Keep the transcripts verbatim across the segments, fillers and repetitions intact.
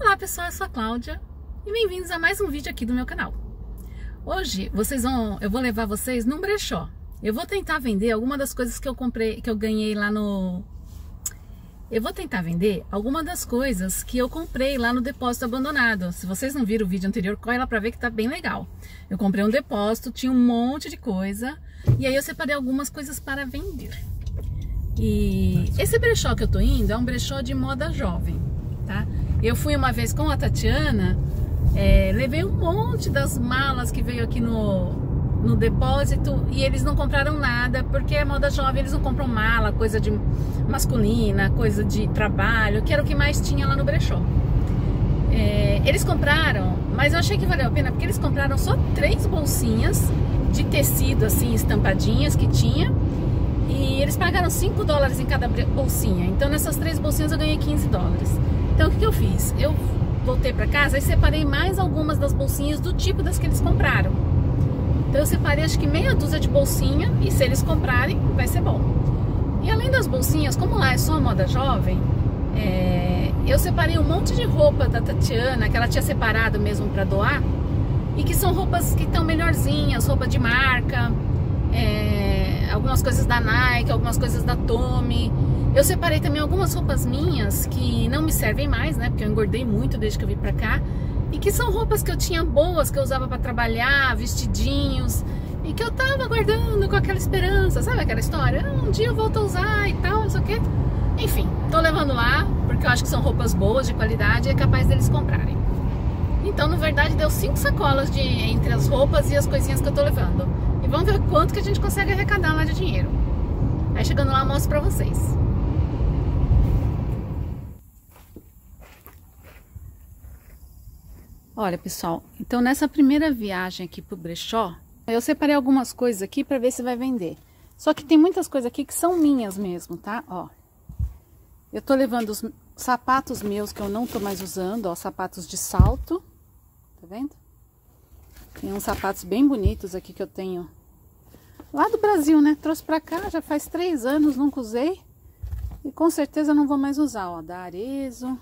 Olá pessoal, eu sou a Cláudia e bem-vindos a mais um vídeo aqui do meu canal. Hoje vocês vão, eu vou levar vocês num brechó. Eu vou tentar vender alguma das coisas que eu comprei, que eu ganhei lá no... Eu vou tentar vender alguma das coisas que eu comprei lá no depósito abandonado. Se vocês não viram o vídeo anterior, corre lá pra ver que tá bem legal. Eu comprei um depósito, tinha um monte de coisa e aí eu separei algumas coisas para vender. E esse brechó que eu tô indo é um brechó de moda jovem, tá? Eu fui uma vez com a Tatiana, é, levei um monte das malas que veio aqui no, no depósito e eles não compraram nada, porque é moda jovem, eles não compram mala, coisa de masculina, coisa de trabalho, que era o que mais tinha lá no brechó. É, eles compraram, mas eu achei que valeu a pena, porque eles compraram só três bolsinhas de tecido assim, estampadinhas que tinha. E eles pagaram cinco dólares em cada bolsinha. Então nessas três bolsinhas eu ganhei quinze dólares. Então o que, que eu fiz? Eu voltei pra casa e separei mais algumas das bolsinhas do tipo das que eles compraram. Então eu separei acho que meia dúzia de bolsinha. E se eles comprarem, vai ser bom. E além das bolsinhas, como lá é só moda jovem, é... eu separei um monte de roupa da Tatiana, que ela tinha separado mesmo pra doar. E que são roupas que estão melhorzinhas, roupa de marca, é... algumas coisas da Nike, algumas coisas da Tommy. Eu separei também algumas roupas minhas que não me servem mais, né? Porque eu engordei muito desde que eu vim pra cá. E que são roupas que eu tinha boas, que eu usava pra trabalhar, vestidinhos. E que eu tava guardando com aquela esperança, sabe aquela história? Ah, um dia eu volto a usar e tal, não sei o quê. Enfim, tô levando lá, porque eu acho que são roupas boas, de qualidade, e é capaz deles comprarem. Então, na verdade, deu cinco sacolas de, entre as roupas e as coisinhas que eu tô levando. E vamos ver quanto que a gente consegue arrecadar lá de dinheiro. Aí chegando lá eu mostro pra vocês. Olha pessoal, então nessa primeira viagem aqui pro brechó, eu separei algumas coisas aqui pra ver se vai vender. Só que tem muitas coisas aqui que são minhas mesmo, tá? Ó, eu tô levando os sapatos meus que eu não tô mais usando, ó, sapatos de salto, tá vendo? Tem uns sapatos bem bonitos aqui que eu tenho lá do Brasil, né? Trouxe pra cá, já faz três anos, nunca usei. E com certeza não vou mais usar, ó, da Arezzo.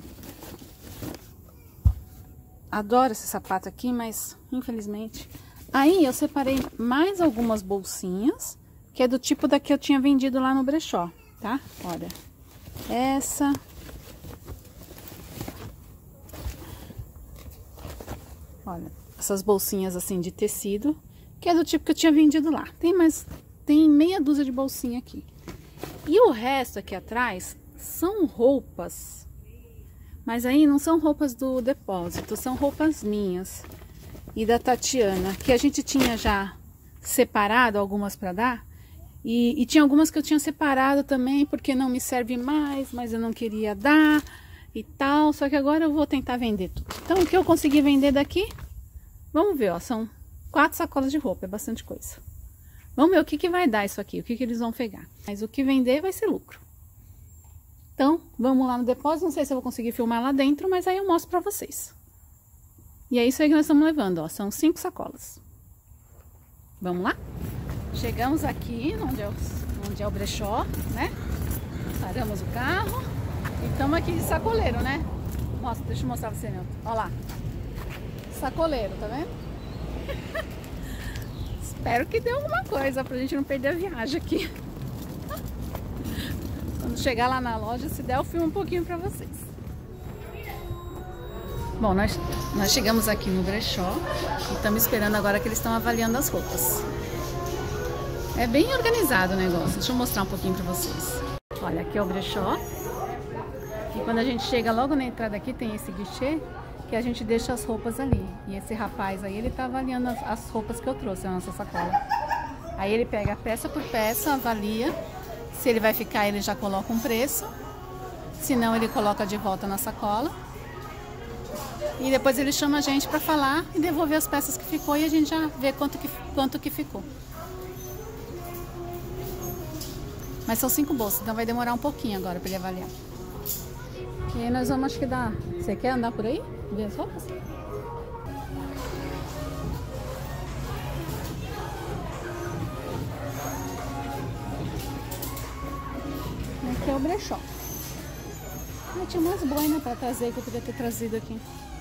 Adoro esse sapato aqui, mas infelizmente... Aí eu separei mais algumas bolsinhas, que é do tipo da que eu tinha vendido lá no brechó, tá? Olha, essa... Olha, essas bolsinhas assim de tecido, que é do tipo que eu tinha vendido lá. Tem mais, tem meia dúzia de bolsinha aqui. E o resto aqui atrás são roupas... Mas aí não são roupas do depósito, são roupas minhas e da Tatiana, que a gente tinha já separado algumas para dar. E, e tinha algumas que eu tinha separado também, porque não me serve mais, mas eu não queria dar e tal. Só que agora eu vou tentar vender tudo. Então o que eu consegui vender daqui, vamos ver, ó, são quatro sacolas de roupa, é bastante coisa. Vamos ver o que, que vai dar isso aqui, o que, que eles vão pegar. Mas o que vender vai ser lucro. Então, vamos lá no depósito, não sei se eu vou conseguir filmar lá dentro, mas aí eu mostro pra vocês. E é isso aí que nós estamos levando, ó, são cinco sacolas. Vamos lá? Chegamos aqui, onde é o, onde é o brechó, né? Paramos o carro e estamos aqui de sacoleiro, né? Mostra, deixa eu mostrar pra você, meu. Ó lá. Sacoleiro, tá vendo? Espero que dê alguma coisa pra gente não perder a viagem aqui. Quando chegar lá na loja, se der, eu filmo um pouquinho pra vocês. Bom, nós, nós chegamos aqui no brechó e estamos esperando agora que eles estão avaliando as roupas. É bem organizado o negócio. Deixa eu mostrar um pouquinho pra vocês. Olha, aqui é o brechó. E quando a gente chega logo na entrada aqui, tem esse guichê que a gente deixa as roupas ali. E esse rapaz aí, ele tá avaliando as, as roupas que eu trouxe na nossa sacola. Aí ele pega peça por peça, avalia. Se ele vai ficar, ele já coloca um preço. Se não, ele coloca de volta na sacola. E depois ele chama a gente para falar e devolver as peças que ficou. E a gente já vê quanto que, quanto que ficou. Mas são cinco bolsas, então vai demorar um pouquinho agora para ele avaliar. E aí nós vamos, acho que dá... Você quer andar por aí? Ver as roupas? Aqui é o brechó. Ah, tinha umas boinas pra trazer que eu podia ter trazido aqui.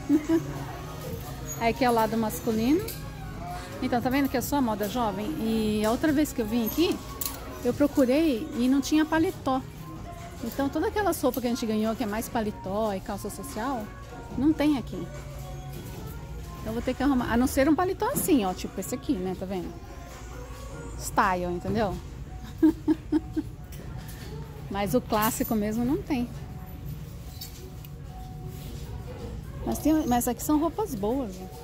Aí aqui é o lado masculino. Então, tá vendo que é só moda jovem? E a outra vez que eu vim aqui, eu procurei e não tinha paletó. Então, toda aquela roupa que a gente ganhou, que é mais paletó e calça social, não tem aqui. Então, vou ter que arrumar. A não ser um paletó assim, ó. Tipo esse aqui, né? Tá vendo? Style, entendeu? Mas o clássico mesmo não tem. Mas, tem, mas aqui são roupas boas, né?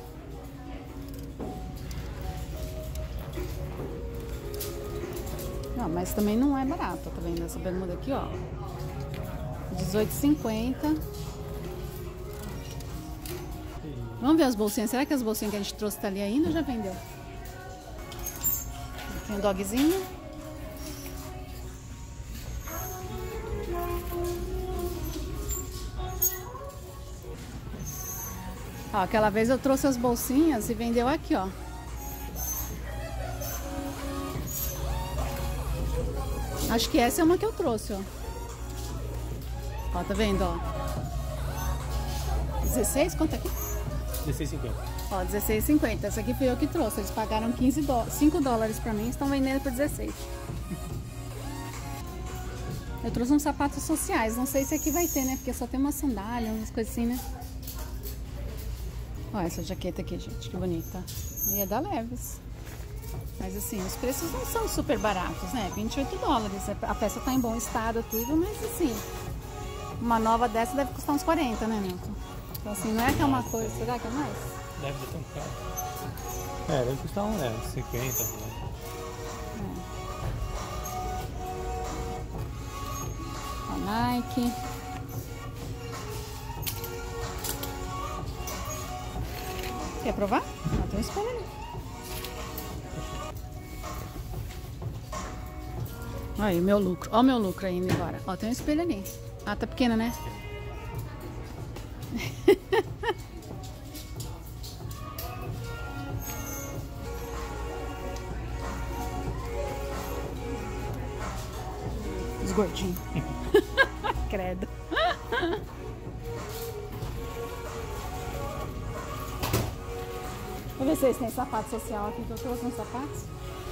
Não, mas também não é barato, tá vendo? Essa bermuda aqui, ó. dezoito e cinquenta. Vamos ver as bolsinhas. Será que as bolsinhas que a gente trouxe tá ali ainda ou já vendeu? Aqui um dogzinho. Ó, aquela vez eu trouxe as bolsinhas e vendeu aqui, ó. Acho que essa é uma que eu trouxe, ó. Ó, tá vendo, ó? dezesseis? Quanto é aqui? dezesseis e cinquenta. Ó, dezesseis e cinquenta. Essa aqui foi eu que trouxe. Eles pagaram quinze dólares, cinco dólares pra mim, estão vendendo por dezesseis. Eu trouxe uns sapatos sociais. Não sei se aqui vai ter, né? Porque só tem uma sandália, umas coisas assim, né? Ó, essa jaqueta aqui, gente, que bonita. E é da Levi's. Mas assim, os preços não são super baratos, né? vinte e oito dólares. A peça tá em bom estado, tudo, mas assim, uma nova dessa deve custar uns quarenta, né, Milton? Então assim, não é que é uma coisa, será que é mais? Deve ser tão caro. É, deve custar uns é, cinquenta. Né? É. A Nike. Quer provar? Ah, tem um espelho ali. Aí, o meu lucro. Ó o meu lucro aí indo embora. Ó, tem um espelho ali. Ah, tá pequena, né? Os gordinhos. Credo. Vou ver se eles têm sapato social aqui, que eu trouxe uns sapatos.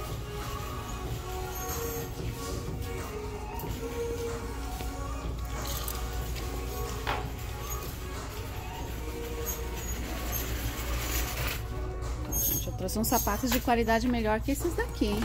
Gente, eu trouxe uns sapatos de qualidade melhor que esses daqui, hein?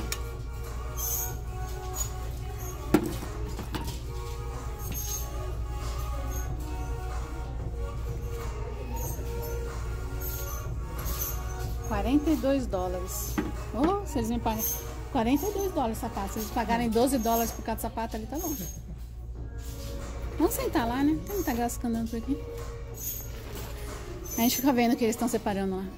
quarenta e dois dólares. Oh, se eles me pagam quarenta e dois dólares sapato. Se eles pagarem doze dólares por cada sapato ali, tá bom. Vamos sentar lá, né? Tem muita graça andando por aqui. A gente fica vendo o que eles estão separando lá.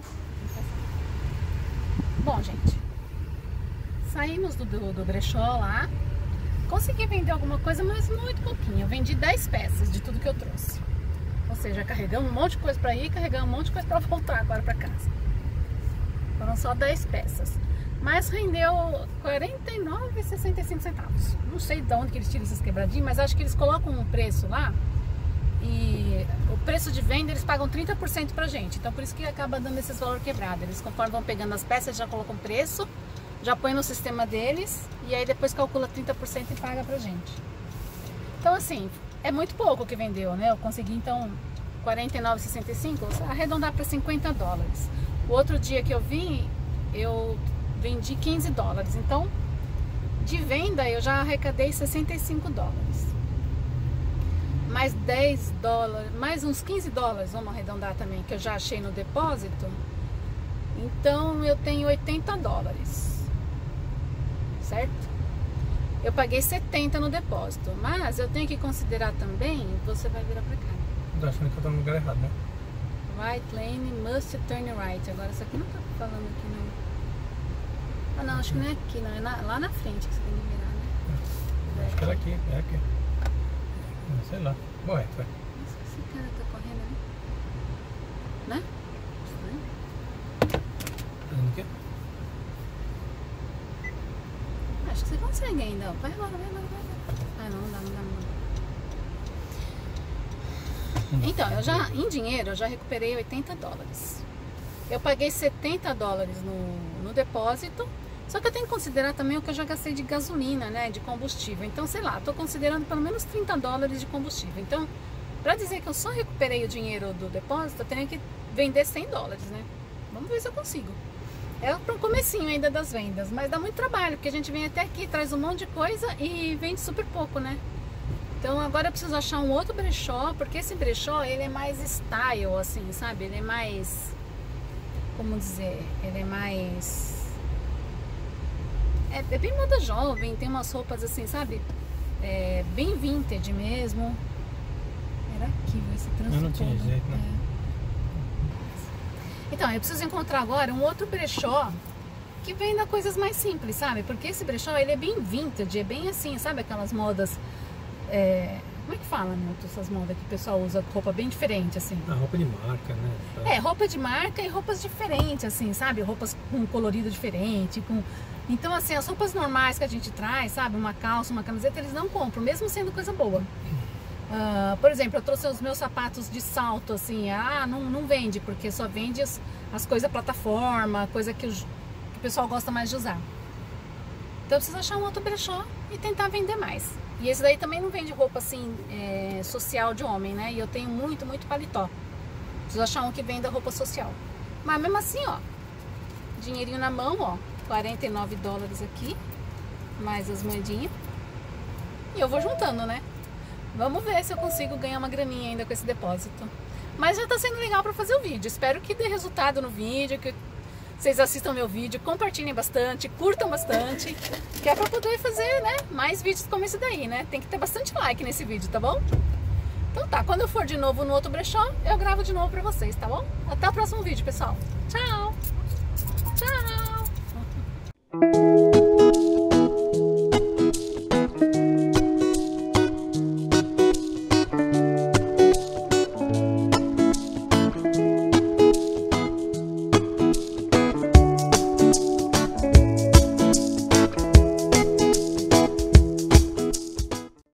Bom, gente, saímos do, do, do brechó lá. Consegui vender alguma coisa, mas muito pouquinho. Eu vendi dez peças de tudo que eu trouxe. Ou seja, carregamos um monte de coisa pra ir, carregamos um monte de coisa pra voltar agora pra casa. Foram só dez peças. Mas rendeu quarenta e nove reais e sessenta e cinco centavos. Não sei de onde que eles tiram esses quebradinhos, mas acho que eles colocam um preço lá. E o preço de venda eles pagam trinta por cento pra gente. Então por isso que acaba dando esses valores quebrados. Eles conforme vão pegando as peças, já colocam preço, já põe no sistema deles. E aí depois calcula trinta por cento e paga pra gente. Então assim, é muito pouco que vendeu, né? Eu consegui então quarenta e nove reais e sessenta e cinco centavos, arredondar para cinquenta dólares. O outro dia que eu vim, eu vendi quinze dólares. Então, de venda eu já arrecadei sessenta e cinco dólares. Mais dez dólares, mais uns quinze dólares, vamos arredondar também, que eu já achei no depósito. Então, eu tenho oitenta dólares. Certo? Eu paguei setenta no depósito, mas eu tenho que considerar também, você vai virar pra cá. Tô achando que eu tô no lugar errado, né? Right lane, must turn right. Agora isso aqui não tá falando aqui não. Ah não, acho que não é aqui não, é na, lá na frente que você tem que virar, né? Acho que era aqui, é aqui. Sei lá. Bom, é, vai. Nossa, esse cara tá correndo ali. Né? Fazendo o quê? Acho que você consegue ainda, ó. Vai agora, vai agora, vai agora. Ah não, não dá, não dá, não dá. Então, eu já, em dinheiro, eu já recuperei oitenta dólares. Eu paguei setenta dólares no, no depósito. Só que eu tenho que considerar também o que eu já gastei de gasolina, né? De combustível. Então, sei lá, tô considerando pelo menos trinta dólares de combustível. Então, pra dizer que eu só recuperei o dinheiro do depósito, eu tenho que vender cem dólares, né? Vamos ver se eu consigo. É para um comecinho ainda das vendas, mas dá muito trabalho, porque a gente vem até aqui, traz um monte de coisa e vende super pouco, né? Então agora eu preciso achar um outro brechó, porque esse brechó, ele é mais style, assim, sabe? Ele é mais, como dizer, ele é mais... É, é bem moda jovem, tem umas roupas assim, sabe? É, bem vintage mesmo. Era aqui, vai se transformar. Eu não tinha jeito, né? É. Então, eu preciso encontrar agora um outro brechó que venda coisas mais simples, sabe? Porque esse brechó, ele é bem vintage, é bem assim, sabe? Aquelas modas... É... Como é que fala, Milton, essas modas que o pessoal usa roupa bem diferente, assim? A roupa de marca, né? É, roupa de marca e roupas diferentes, assim, sabe? Roupas com colorido diferente, com... Então, assim, as roupas normais que a gente traz, sabe? Uma calça, uma camiseta, eles não compram, mesmo sendo coisa boa. Uh, por exemplo, eu trouxe os meus sapatos de salto, assim, ah, não, não vende, porque só vende as, as coisas plataforma, coisa que, os, que o pessoal gosta mais de usar. Então eu preciso achar um outro brechó e tentar vender mais. E esse daí também não vende roupa, assim, é, social de homem, né? E eu tenho muito, muito paletó. Preciso achar um que venda roupa social. Mas mesmo assim, ó, dinheirinho na mão, ó, quarenta e nove dólares aqui, mais as moedinhas. E eu vou juntando, né? Vamos ver se eu consigo ganhar uma graninha ainda com esse depósito. Mas já tá sendo legal pra fazer o vídeo. Espero que dê resultado no vídeo, que vocês assistam meu vídeo, compartilhem bastante, curtam bastante, que é pra poder fazer, né, mais vídeos como esse daí, né? Tem que ter bastante like nesse vídeo, tá bom? Então tá, quando eu for de novo no outro brechó, eu gravo de novo pra vocês, tá bom? Até o próximo vídeo, pessoal. Tchau! Tchau!